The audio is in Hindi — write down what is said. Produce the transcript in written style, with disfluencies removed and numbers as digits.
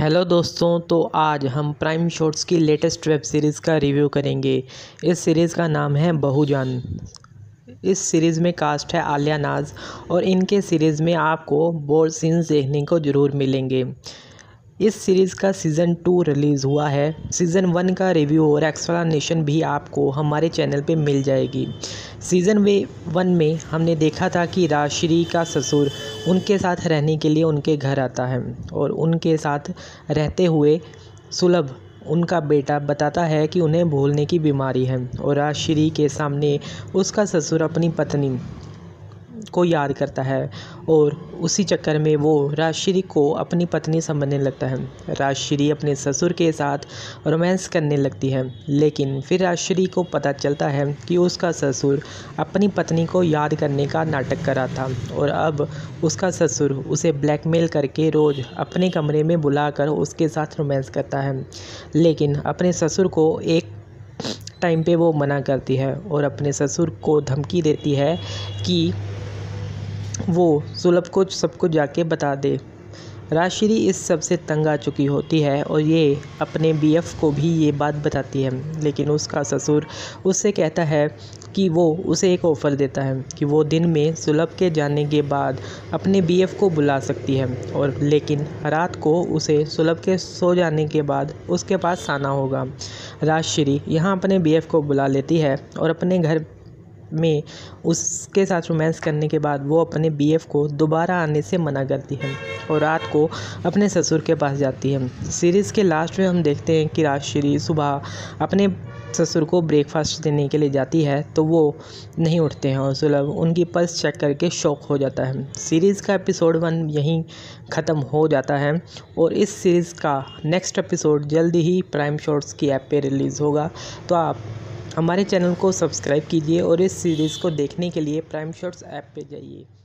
हेलो दोस्तों, तो आज हम प्राइम शॉट्स की लेटेस्ट वेब सीरीज़ का रिव्यू करेंगे। इस सीरीज़ का नाम है बहुजान। इस सीरीज़ में कास्ट है आलिया नाज और इनके सीरीज़ में आपको बोल्ड सीन्स देखने को ज़रूर मिलेंगे। इस सीरीज़ का सीज़न 2 रिलीज़ हुआ है। सीज़न 1 का रिव्यू और एक्सप्लेनेशन भी आपको हमारे चैनल पे मिल जाएगी। सीज़न 1 में हमने देखा था कि राजश्री का ससुर उनके साथ रहने के लिए उनके घर आता है और उनके साथ रहते हुए सुलभ उनका बेटा बताता है कि उन्हें भूलने की बीमारी है और राजश्री के सामने उसका ससुर अपनी पत्नी को याद करता है और उसी चक्कर में वो राजश्री को अपनी पत्नी समझने लगता है। राजश्री अपने ससुर के साथ रोमांस करने लगती है, लेकिन फिर राजश्री को पता चलता है कि उसका ससुर अपनी पत्नी को याद करने का नाटक कर रहा था और अब उसका ससुर उसे ब्लैकमेल करके रोज़ अपने कमरे में बुलाकर उसके साथ रोमांस करता है। लेकिन अपने ससुर को एक टाइम पे वो मना करती है और अपने ससुर को धमकी देती है कि वो सुलभ को सब कुछ जाके बता दे। राजश्री इस सब से तंग आ चुकी होती है और ये अपने बीएफ को भी ये बात बताती है, लेकिन उसका ससुर उससे कहता है कि वो उसे एक ऑफ़र देता है कि वो दिन में सुलभ के जाने के बाद अपने बीएफ को बुला सकती है और लेकिन रात को उसे सुलभ के सो जाने के बाद उसके पास आना होगा। राजश्री यहाँ अपने बीएफ को बुला लेती है और अपने घर में उसके साथ रोमांस करने के बाद वो अपने बीएफ को दोबारा आने से मना करती है और रात को अपने ससुर के पास जाती है। सीरीज़ के लास्ट में हम देखते हैं कि राजश्री सुबह अपने ससुर को ब्रेकफास्ट देने के लिए जाती है तो वो नहीं उठते हैं और सुलभ उनकी पल्स चेक करके शॉक हो जाता है। सीरीज़ का एपिसोड 1 यहीं ख़त्म हो जाता है और इस सीरीज़ का नेक्स्ट एपिसोड जल्दी ही प्राइम शॉट्स की ऐप पे रिलीज़ होगा। तो आप हमारे चैनल को सब्सक्राइब कीजिए और इस सीरीज़ को देखने के लिए प्राइम शॉट्स ऐप पे जाइए।